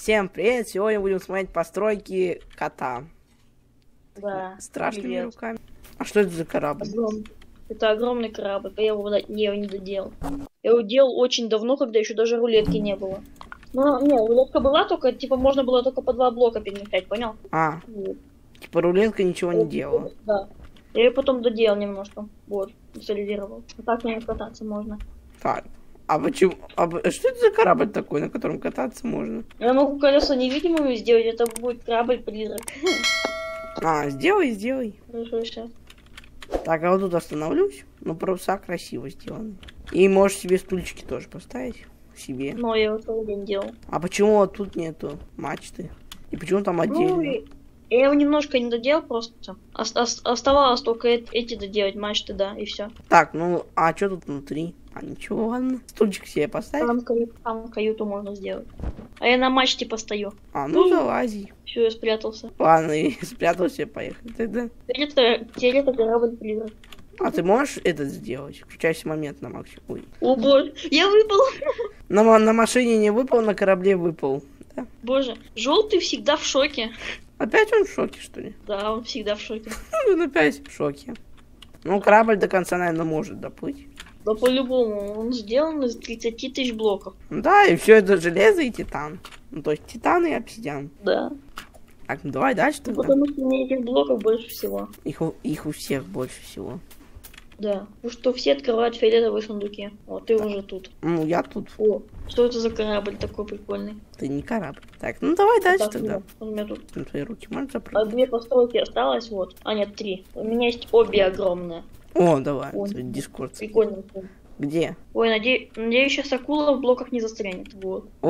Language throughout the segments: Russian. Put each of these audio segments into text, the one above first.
Всем привет! Сегодня будем смотреть постройки кота. Да. Страшными руками. А что это за корабль? Это огромный корабль, я его не доделал. Я его делал очень давно, когда еще даже рулетки не было. Ну, не, рулетка была, только, типа, можно было только по 2 блока перемещать, понял? А, Вот. типа рулетка ничего не делала. Да. Я ее потом доделал немножко. Вот, солидировал. А так на ней кататься можно. Так, а почему? Что это за корабль такой, на котором кататься можно? Я могу колеса невидимыми сделать, это будет корабль-призрак. А, сделай. Хорошо, сейчас. Так, а вот тут остановлюсь. Ну, паруса красиво сделаны. И можешь себе стульчики тоже поставить. Себе. Но я его целый день делал. А почему вот тут нету мачты? И почему там отдельно? Ну, я его немножко не доделал просто. Оставалось только эти доделать, мачты, да, и все. Так, ну, а что тут внутри? А ничего, ладно. Стульчик себе поставь. Там каюту можно сделать. А я на мачте постою. А, ну залази. Все, я спрятался. Ладно, и спрятался, поехали тогда. Теперь это корабль-призрак. А ты можешь этот сделать? Включайся момент на максимум. Ой. О боже, я выпал. На машине не выпал, на корабле выпал. Да? Боже, желтый всегда в шоке. Опять он в шоке, что ли? Да, он всегда в шоке. Он опять в шоке. Ну, корабль до конца, наверное, может доплыть. Да по-любому, он сделан из 30 тысяч блоков. Да, и все это железо и титан. Ну, то есть титан и обсидиан. Да. Так, ну давай дальше тогда. Потому что у меня этих блоков больше всего. Их у всех больше всего. Да. Потому что все открывают фиолетовые сундуки. Вот, ты уже тут. Ну, я тут. О, что это за корабль такой прикольный? Ты не корабль. Так, ну давай дальше Так, тогда. он у меня тут. На твои руки можешь А запрыгнуть? 2 постройки осталось, вот. А нет, 3. У меня есть обе огромные. О, давай, Ой, Дискорд. прикольно. Где? Ой, надеюсь, сейчас акула в блоках не застрянет. Вот. Это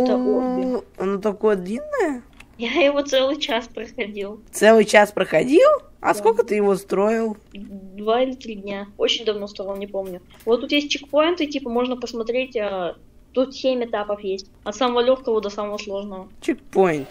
О, обе. оно такое длинное? Я его целый час проходил. Целый час проходил? А Да. сколько ты его строил? 2 или 3 дня. Очень давно строил, не помню. Вот тут есть чекпоинты, типа можно посмотреть. Тут 7 этапов есть. От самого легкого до самого сложного. Чекпоинт.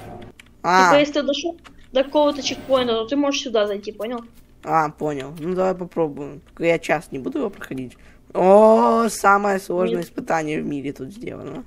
Типа, если ты дошел до какого-то чекпоинта, то ты можешь сюда зайти, понял? Понял. Ну давай попробуем. Только я час не буду его проходить. О, самое сложное испытание в мире тут сделано.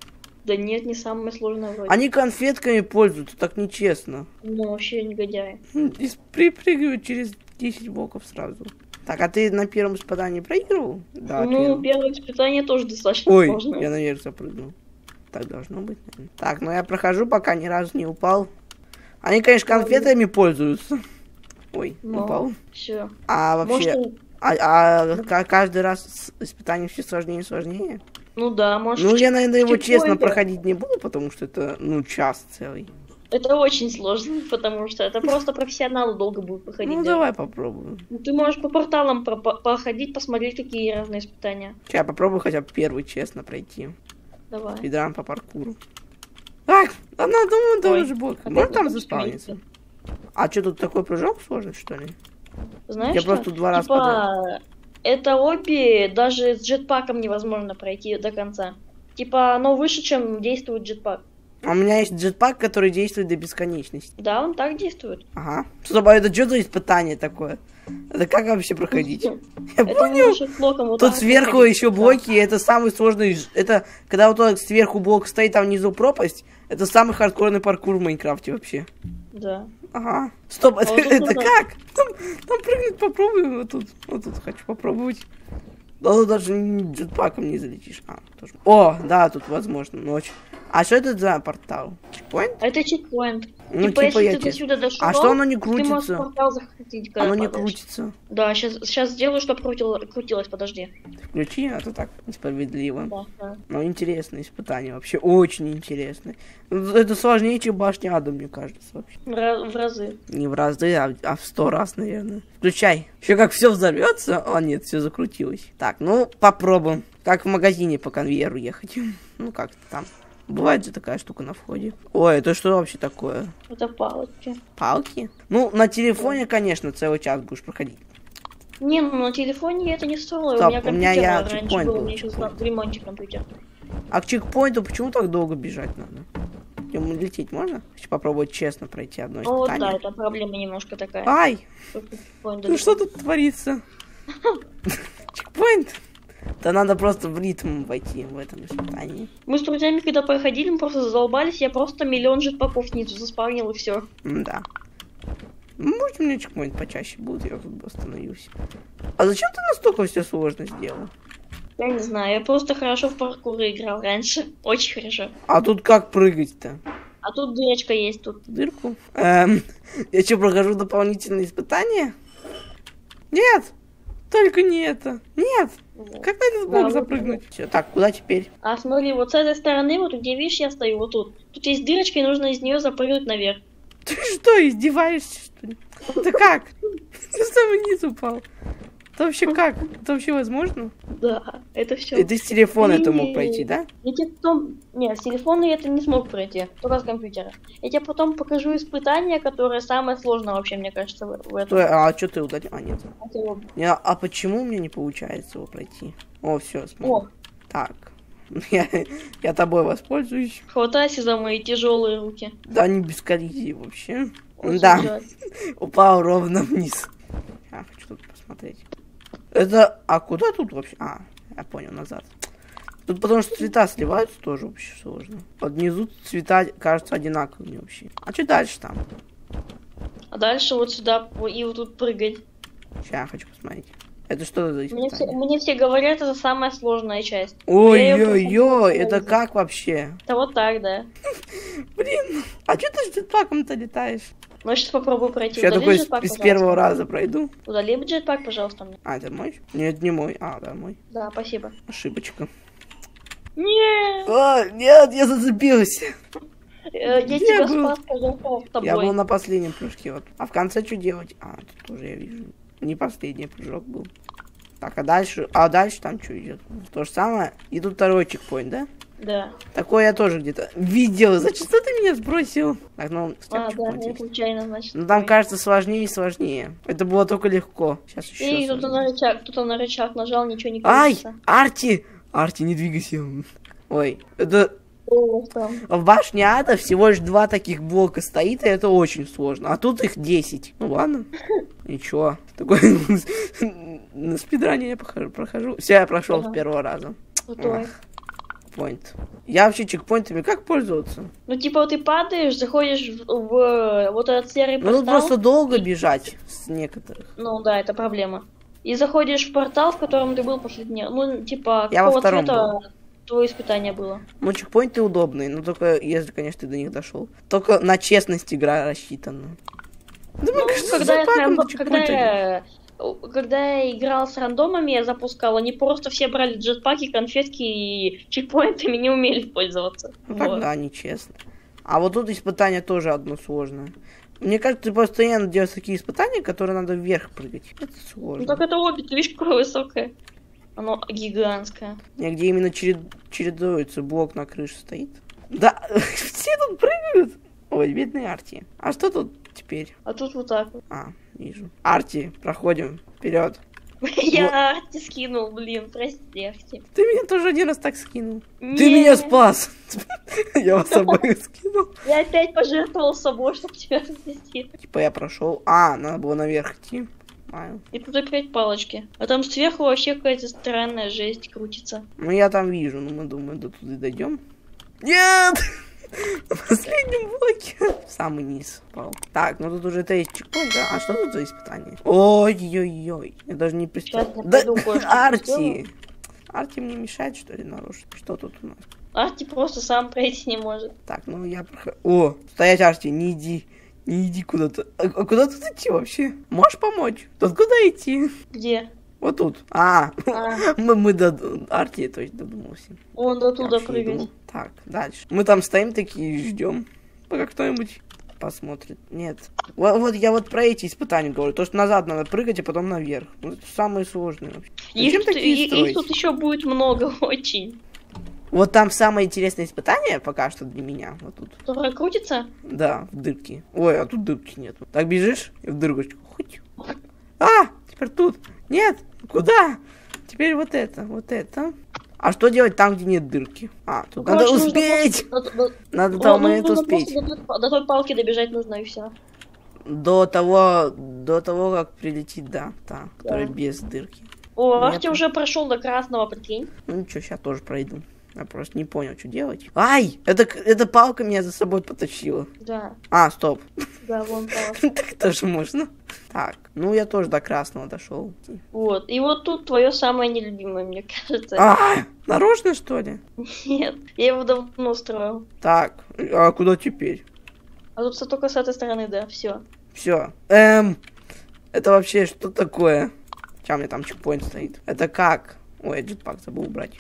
Да нет, не самое сложное вроде. Они конфетками пользуются, так нечестно. Ну, вообще негодяи. И припрыгивают через 10 блоков сразу. Так, а ты на первом испытании проигрывал? Да, Ну, первое испытание тоже достаточно Ой, сложное. я наверх запрыгнул. Так должно быть, наверное. Так, ну я прохожу, пока ни разу не упал. Они, конечно, конфетами пользуются. Ой, упал. Все. А вообще, Может, каждый раз испытание все сложнее и сложнее? ну да, может. Ну, я, наверное, его честно чекпоинты. проходить не буду, потому что это, ну, час целый. Это очень сложно, потому что это просто профессионалы долго будут проходить. Ну, да. давай попробуем. Ну, ты можешь по порталам проходить, посмотреть, какие разные испытания. Сейчас я попробую хотя бы первый честно пройти. Давай. Спидран по паркуру. Ах, да ну, думаю, Ой, тоже бог. опять Может там не заспавниться? А что, тут такой прыжок сложный, что ли? Знаешь, Я что? просто 2 раза Типа, это обе даже с джетпаком невозможно пройти до конца. Типа, оно выше, чем действует джетпак. А у меня есть джетпак, который действует до бесконечности. Да, он так действует. Ага. Стоп, а это что за испытание такое? Это как вообще проходить? Я Это понял. можешь блоком вот Тут так сверху проходить. еще Да. блоки, это самый сложный. Это когда вот так сверху блок стоит, там внизу пропасть. Это самый хардкорный паркур в Майнкрафте вообще. Да. Ага. Стоп, вот тут это надо- как? Там прыгнуть попробуем. Вот тут хочу попробовать. Да тут даже джетпаком не залетишь. Тоже. О, да, тут возможно ночь. А что это за портал? Чекпоинт? Это чекпоинт. Ну, типа, если я ты до сюда дошел, А что оно не ты можешь в крутится? портал захватить, когда Оно не падаешь. крутится. Да, сейчас сделаю, чтобы крутилось, подожди. Включи, а то так несправедливо. Да. Но интересное испытание, вообще очень интересное. Это сложнее, чем башня ада, мне кажется, вообще. В разы. Не в разы, а в 100 раз, наверное. Включай. Еще как все взорвется. О, нет, все закрутилось. Так, ну, попробуем. Как в магазине по конвейеру ехать. Ну, как там. Бывает же такая штука на входе. Ой, это что вообще такое? Это палочки. Палки? Ну, на телефоне, конечно, целый час будешь проходить. Не, ну на телефоне я это не строила. Стоп, У меня у меня компьютер я раньше чекпоинт был, у был, меня сейчас чекпоинт. в ремонте компьютер. А к чекпоинту почему так долго бежать надо? Ему лететь можно? Хочу попробовать честно пройти одно Ну вот испытание. да, это проблема немножко такая. Ай! Только чекпоинт Ну что далеко. тут творится? Чекпоинт? Да надо просто в ритм войти в этом испытании. Мы с друзьями, когда проходили, мы просто задолбались, я просто миллион жетпаков снизу заспавнил и все. Да. Может, мне чекпоинт почаще будет, я тут остановился. А зачем ты настолько все сложно сделал? Я не знаю, я просто хорошо в паркуры играл раньше. Очень хорошо. А тут как прыгать-то? А тут дырочка есть тут. Дырку? Я что, прохожу дополнительные испытания? Нет! Только не это. Нет! Вот. Как на этот блок Да, запрыгнуть? Все, так, куда теперь? А смотри, вот с этой стороны, вот где видишь, я стою, вот тут. Тут есть дырочка, и нужно из нее запрыгнуть наверх. Ты что, издеваешься, что ли? Это как? Ты в самый низ упал. Это вообще как? Это вообще возможно? Да, это все. И ты с телефона это мог пройти, да? Я тебе потом... Нет, с телефона я это не смог пройти, только с компьютера. Я тебе потом покажу испытание, которое самое сложное вообще, мне кажется, в этом. А что ты удалил? А, нет. О, А почему мне не получается его пройти? О, все, смог. Так. Я тобой воспользуюсь. Хватайся за мои тяжелые руки. Да, не без коллизии вообще. Очень Да, жаль. упал ровно вниз. Я хочу тут посмотреть. Это... А куда тут вообще? А, я понял, назад. Тут потому что цвета сливаются, тоже вообще сложно. Вот внизу цвета кажутся одинаковыми вообще. А что дальше там? А дальше вот сюда и вот тут прыгать. Сейчас я хочу посмотреть. Это что за испытание? Мне все говорят, это самая сложная часть. Ой-ой-ой, это как вообще? Это вот так, да. Блин, а что ты с джетпаком-то летаешь? Ну, сейчас попробую пройти. Я Удали такой джетпак, с пожалуйста. первого раза пройду. Удали джетпак, пожалуйста, мне. А, это мой? Нет, не мой. А, да, мой. Да, спасибо. Ошибочка. Нет! А, нет, я зацепился. Я Где тебя был? спас, пожалуйста, с тобой. Я был на последнем прыжке. Вот. А в конце что делать? А, тут тоже я вижу. Не последний прыжок был. Так, а дальше там что идет? То же самое. И тут второй чекпоинт, да? Да. Такое я тоже где-то видел. Зачем ты меня сбросил? Так, ну, Да, чекпоинт я есть. случайно, значит. Ну там такой. кажется сложнее и сложнее. Это было только легко. Сейчас еще. И кто-то на рычаг нажал, ничего не Ай! кажется. Арти! Арти, не двигайся. Ой, это... О, там. В башне ада всего лишь 2 таких блока стоит, и это очень сложно. А тут их 10. Ну ладно. Ничего. Такой на спидране я прохожу. Все, я прошел с первого раза. Крутой. Поинт. Я вообще чекпоинтами как пользоваться? Ну, типа, ты падаешь, заходишь в вот этот серый Ну портал. тут просто долго бежать с некоторых. Ну, да, это проблема. И заходишь в портал, в котором ты был последний. Ну, типа, Я во какого втором цвета твое испытание было? Ну, чекпоинты удобные, но только если, конечно, ты до них дошел. Только на честность игра рассчитана. Да, мне кажется, когда я играл с рандомами, я запускал, они просто все брали джетпаки, конфетки и чекпоинтами не умели пользоваться. Ну, Вот. тогда нечестно. А вот тут испытание тоже одно сложное. Мне кажется, ты постоянно делаешь такие испытания, которые надо вверх прыгать. Это сложно. Ну так это обе, ты видишь, какое высокое. Оно гигантское. Где именно чередуется, блок на крыше стоит. Да, все тут прыгают. Ой, бедный Арти. А что тут теперь? А тут вот так вот. А, вижу. Арти, проходим. Вперед. Я Арти скинул, блин, прости, Арти. Ты меня тоже один раз так скинул. Ты Не. меня спас. Я вас обоих скинул. Я опять пожертвовал собой, чтобы тебя спасти. Типа я прошел. А, надо было наверх идти. Понял. И тут опять палочки. А там сверху вообще какая-то странная жесть крутится. Ну я там вижу, ну мы думаем, до туда дойдем. Нет! На последнем блоке. Самый низ пал. Так, ну тут уже есть чекпоинт, да? А что тут за испытание? Ой-ой-ой. Я даже не представляю. Сейчас я Да, пойду кое-что Арти! сделаю. Арти мне мешает, что ли, нарушить? Что тут у нас? Арти просто сам пройти не может. Так, ну я прохожу. О, стоять, Арти, не иди. Не иди куда-то. А куда тут идти вообще? Можешь помочь? Тут куда идти? Где? Вот тут. А, А, мы до Арти точно додумался. он до Я туда вообще не прыгать. думал. Так, дальше. Мы там стоим такие и ждем, пока кто-нибудь посмотрит. Нет. Вот я вот про эти испытания говорю. То, что назад надо прыгать, а потом наверх. Ну, это самые сложные вообще. Зачем такие Их строить? тут еще будет много очень. Вот там самое интересное испытание пока что для меня. Вот тут. Которая крутится? Да, в дырке. Ой, а тут дырки нет. Так бежишь и в дырочку. Хоть. А, теперь тут. Нет, куда? Теперь вот это, вот это. А что делать там, где нет дырки? А, тут Ну, надо короче, нужно успеть! просто Надо до того нужно момента просто успеть. до той палки добежать нужно и все. До того, как прилетит, да, та, которая без дырки. О, Нет. Арти уже прошел до красного, прикинь. Ну ничего, сейчас тоже пройду. Я просто не понял, что делать. Ай! Эта палка меня за собой потащила. Да, А, стоп. да, вон палка. Так тоже можно. Так, ну я тоже до красного дошел. Вот. И вот тут твое самое нелюбимое, мне кажется. А, нарочно, что ли? Нет, я его давно строил. Так, а куда теперь? А тут только с этой стороны, да, все. Все. Это вообще что такое? Сейчас у меня там чекпоинт стоит. Это как? Ой, я джетпак забыл убрать.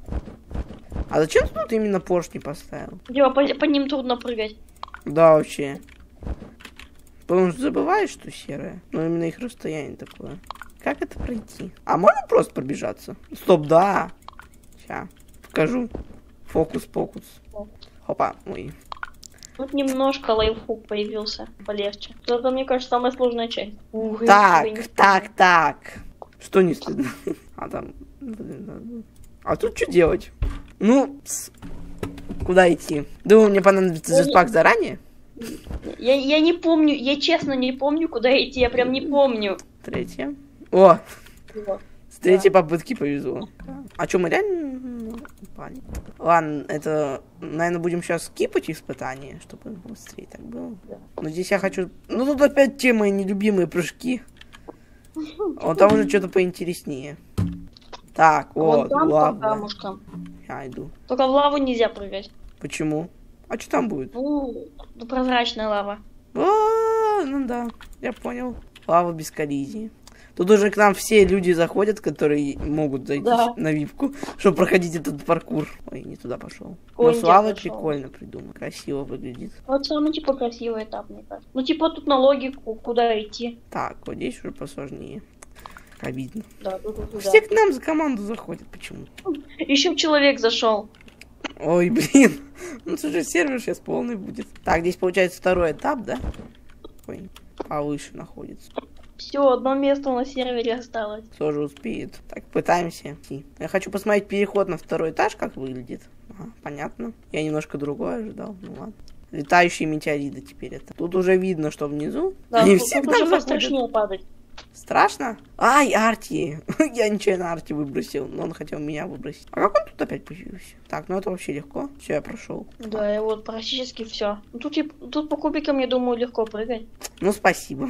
А зачем ты тут именно поршни поставил? Типа по ним трудно прыгать. Да, вообще. Потому что забываешь, что серое. Но именно их расстояние такое. Как это пройти? А можно просто пробежаться? Стоп, да. Сейчас, покажу. Фокус-покус. Хопа, ой. Тут немножко лайфхук появился, полегче. Только, мне кажется, самая сложная часть. Ух, Так, я не так. Что не стыдно? А там... Блин, да. А тут что делать? Ну, куда идти? Думаю, мне понадобится джетпак заранее. Я не помню, я честно не помню, куда идти, я прям не помню. Третья. О, Вот. с третьей попытки повезло. А что, мы реально упали? Ладно, это, наверное, будем сейчас скипать испытания, чтобы быстрее так было. Да. Но здесь я хочу... Ну, тут опять те мои нелюбимые прыжки. Вот там уже что-то поинтереснее. Так, Вон вот, там по лава. камушкам. Я иду. Только в лаву нельзя прыгать. Почему? А что там будет? Ну, прозрачная лава. Ну да, я понял. Лава без коллизии. Тут уже к нам все люди заходят, которые могут зайти Да. на випку, чтобы проходить этот паркур. Ой, не туда пошел. Но Кондик с лавой пошел. прикольно придумано, красиво выглядит. Вот самый, типа, красивый этап, мне кажется. Ну, типа, тут на логику, куда идти. Так, вот здесь уже посложнее. Обидно. Да, тут, Все к нам за команду заходят, почему? Еще человек зашел. Ой, блин. Ну, слушай, сервер сейчас полный будет. Так, здесь получается второй этап, да? Ой, повыше находится. Все, одно место на сервере осталось. Тоже успеет. Так, пытаемся идти. Я хочу посмотреть переход на второй этаж, как выглядит. Ага, понятно. Я немножко другое ожидал. Ну ладно. Летающие метеориты теперь это. Тут уже видно, что внизу. Да, Они тут, все к тут нам уже заходят. пострашнее падать. Страшно? Ай, Арти. Я нечаянно Арти выбросил, но он хотел меня выбросить. А как он тут опять появился? Так, ну это вообще легко. Все, я прошел. Да, и вот практически все. Тут по кубикам, я думаю, легко прыгать. Ну, спасибо.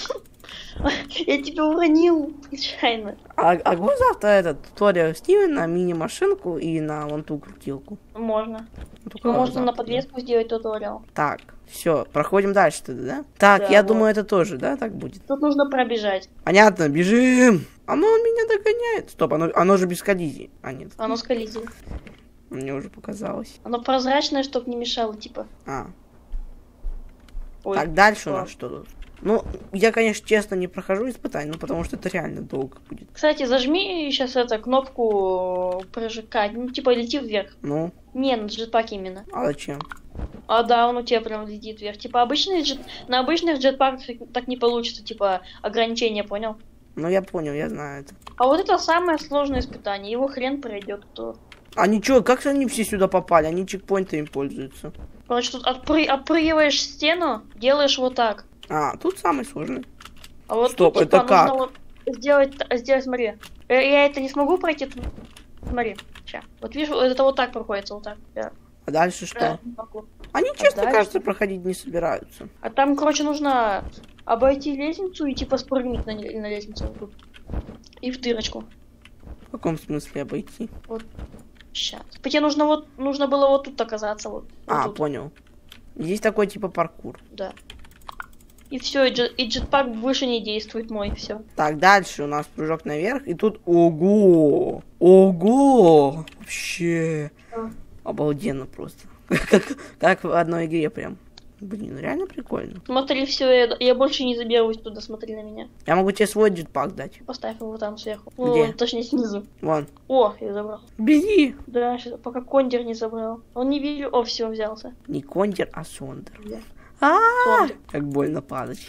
Я тебя уронил случайно. А будет завтра этот туториал снимем на мини-машинку и на вон ту крутилку? Можно. Ну, только Ну, можно завтра. на подвеску сделать туториал. Так, все, проходим дальше тогда, да? Так, Да, я вот. думаю, это тоже, да, так будет? Тут нужно пробежать. Понятно, бежим! Оно меня догоняет. Стоп, оно же без коллизии. А, нет, Оно с коллизией. мне уже показалось. Оно прозрачное, чтобы не мешало, типа. А, Ой, так, дальше у что? нас что тут? Ну, я, конечно, честно не прохожу испытания, ну, потому что это реально долго будет. Кстати, зажми сейчас эту кнопку прыжка. Ну, типа, лети вверх. Ну, Не, на джетпаке именно. а зачем? А да, он у тебя прям летит вверх. Типа, на обычных джетпаках так не получится, типа, ограничения, понял? Ну, я понял, я знаю это. А вот это самое сложное испытание. Его хрен пройдет кто. А ничего, как же они все сюда попали? Они чекпоинтами пользуются. Короче, тут отпрыгиваешь стену, делаешь вот так. А, тут самый сложный. А вот Стоп, тут, это типа, как? нужно вот сделать, смотри. Я это не смогу пройти. Смотри, сейчас. Вот видишь, это вот так проходится, вот так. Да. А дальше что? Не могу. Они, честно дальше? кажется, проходить не собираются. А там, короче, нужно обойти лестницу и типа спрыгнуть на лестницу вот тут. И в дырочку. В каком смысле обойти? Сейчас. Тебе нужно было вот тут оказаться. Вот А, тут. понял. Здесь такой типа паркур. Да. И все, и джетпак выше не действует мой, все. Так, дальше у нас прыжок наверх, и тут... Ого! Ого! Вообще... Да. Обалденно просто. Как в одной игре прям. Блин, реально прикольно. Смотри, все, я больше не заберусь туда, смотри на меня. Я могу тебе свой джетпак дать. Поставь его там сверху. Где? Ну, точнее, снизу. Вон. О, я забрал. Бери! Да, сейчас, пока кондер не забрал. Он не видел. О, все, взялся. Не кондер, а сондер. Да. А-а-а! Как больно падать.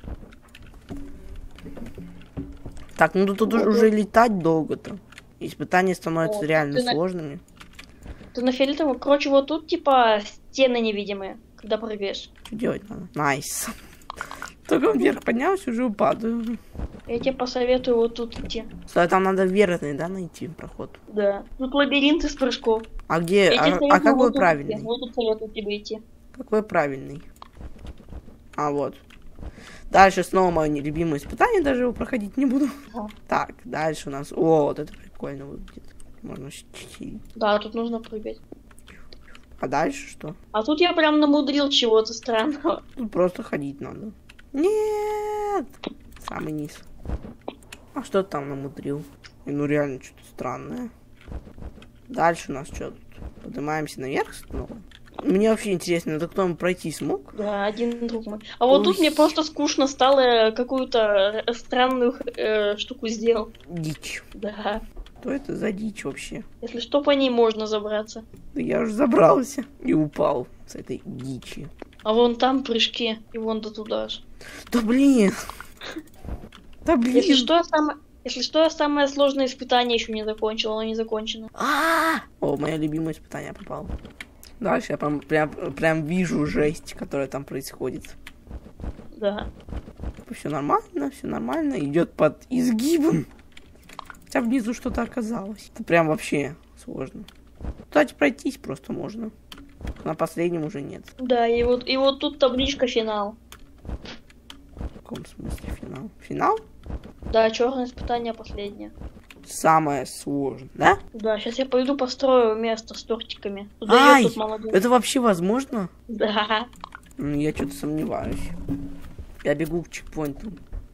Так, ну тут уже летать долго-то. Испытания становятся О, реально ты на- сложными. Ты на фиолетовом, короче, вот тут типа стены невидимые, когда прыгаешь. Что делать надо? Найс. Только вверх поднялся, уже упаду. Я тебе посоветую вот тут идти. Стой, там надо верный, да, найти проход? Да. Тут лабиринт из прыжков. А где? Я тебе А советую какой вот тут правильный? идти. Вот тут советую тебе идти. Какой правильный? А, вот. Дальше снова мое нелюбимое испытание, даже его проходить не буду. Ага. Так, дальше у нас... О, вот это прикольно выглядит. Можно читить. Да, тут нужно прыгать. А дальше что? А тут я прям намудрил чего-то странного. Тут просто ходить надо. Нет! Самый низ. А что ты там намудрил? Ну реально что-то странное. Дальше у нас что тут? Поднимаемся наверх снова. Мне вообще интересно, это кто-нибудь пройти смог? Да, один друг мой. А вот тут мне просто скучно стало, какую-то странную штуку сделал. Дичь. Да. Что это за дичь вообще? Если что, по ней можно забраться. Да я уже забрался и упал с этой дичи. А вон там прыжки, и вон до туда же. Да блин! Да блин! Если что, я самое сложное испытание еще не закончил, оно не закончено. О, мое любимое испытание попало. Дальше я прям вижу жесть, которая там происходит. Да. Все нормально. Идет под изгибом. Хотя внизу что-то оказалось. Это прям вообще сложно. Кстати, пройтись просто можно. На последнем уже нет. Да, и вот тут табличка финал. В каком смысле финал? Финал? Да, черное испытание последнее. Самое сложное, да? Да, сейчас я пойду построю место с тортиками. Туда Ай, тут молодец. это вообще возможно? Да. Я что-то сомневаюсь. Я бегу к чекпоинту.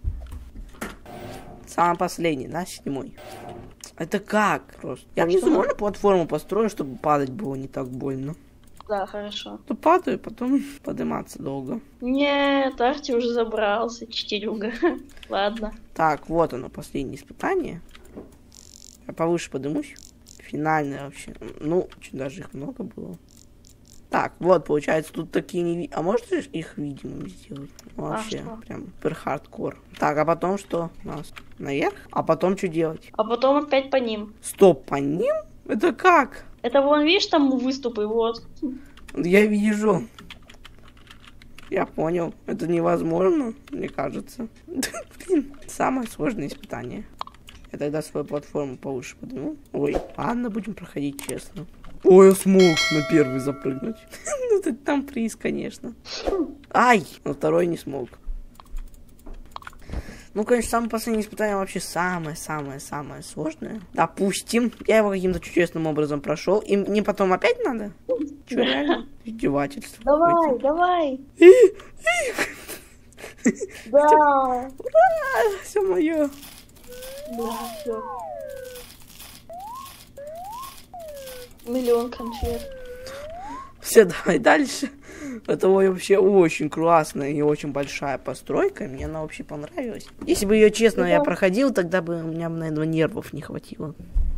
Самый последний, да, 7-й. Это как просто? Я внизу можно платформу построю, чтобы падать было не так больно? Да, хорошо. То падаю, потом подниматься долго. Нет, Арти уже забрался, читерюга. Ладно. Так, вот оно, последнее испытание. Я повыше поднимусь. Финальное вообще. Ну, чуть даже их много было. Так, вот, получается, тут такие А можно их видимыми сделать? Ну, вообще, прям супер хардкор. Так, а потом что у нас? Наверх? А потом что делать? А потом опять по ним. Стоп, по ним? Это как? Это вон, видишь, там выступы, вот. Я вижу. Я понял. Это невозможно, мне кажется. Блин, самое сложное испытание. Я тогда свою платформу повыше подниму. Ой, ладно, будем проходить честно. Ой, я смог на первый запрыгнуть. Ну, это там приз, конечно. Ай, на второй не смог. Ну, конечно, самое последнее испытание вообще самое-самое-самое сложное. Допустим, я его каким-то чудесным образом прошел. И мне потом опять надо? Че, реально? Издевательство. Давай. Да. Ура, все мое. Да, все. Миллион конфет. Все, давай дальше. Это вообще очень классная и очень большая постройка. Мне она вообще понравилась. Если бы ее честно я проходил, тогда бы у меня, наверное, нервов не хватило.